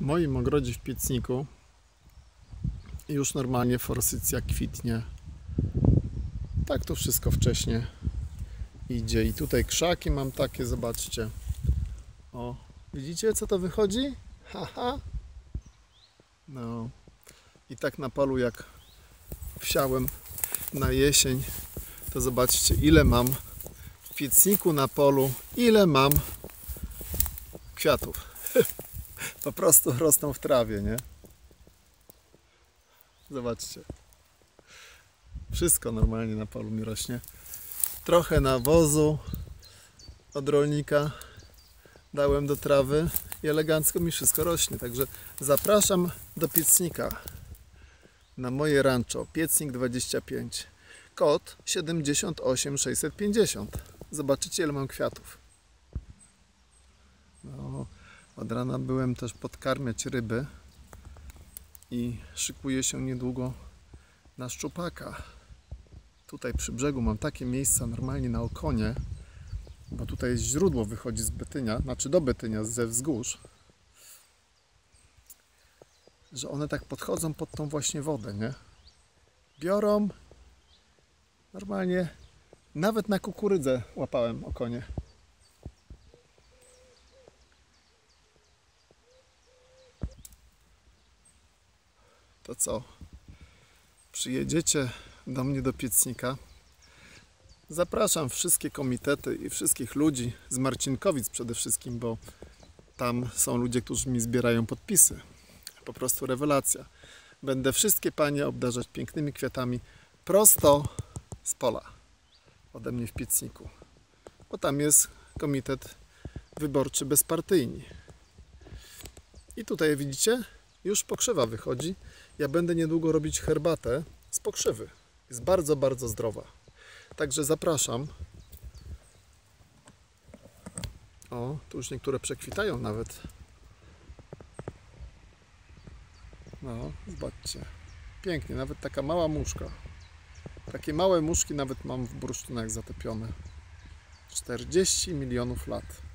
moim ogrodzie w Piecniku już normalnie forsycja kwitnie. Tak to wszystko wcześnie idzie. I tutaj krzaki mam takie, zobaczcie. O, widzicie co to wychodzi? Haha. No. I tak na polu jak wsiałem na jesień, to zobaczcie ile mam w Piecniku na polu, ile mam kwiatów. Po prostu rosną w trawie, nie? Zobaczcie. Wszystko normalnie na polu mi rośnie. Trochę nawozu od rolnika dałem do trawy i elegancko mi wszystko rośnie. Także zapraszam do Piecnika na moje rancho. Piecnik 25. Kod 78650. Zobaczycie ile mam kwiatów. No, od rana byłem też podkarmiać ryby i szykuję się niedługo na szczupaka. Tutaj przy brzegu mam takie miejsca normalnie na okonie, bo tutaj jest źródło, wychodzi z Betynia, znaczy do Betynia ze wzgórz, że one tak podchodzą pod tą właśnie wodę, nie? Biorą normalnie, nawet na kukurydzę łapałem okonie. To co? Przyjedziecie do mnie do Piecnika. Zapraszam wszystkie komitety i wszystkich ludzi z Marcinkowic przede wszystkim, bo tam są ludzie, którzy mi zbierają podpisy. Po prostu rewelacja. Będę wszystkie panie obdarzać pięknymi kwiatami prosto z pola ode mnie w Piecniku, bo tam jest komitet wyborczy bezpartyjni. I tutaj widzicie, już pokrzywa wychodzi. Ja będę niedługo robić herbatę z pokrzywy. Jest bardzo, bardzo zdrowa. Także zapraszam. O, tu już niektóre przekwitają nawet. No, zobaczcie. Pięknie, nawet taka mała muszka. Takie małe muszki nawet mam w bursztynach zatopione. 40 milionów lat.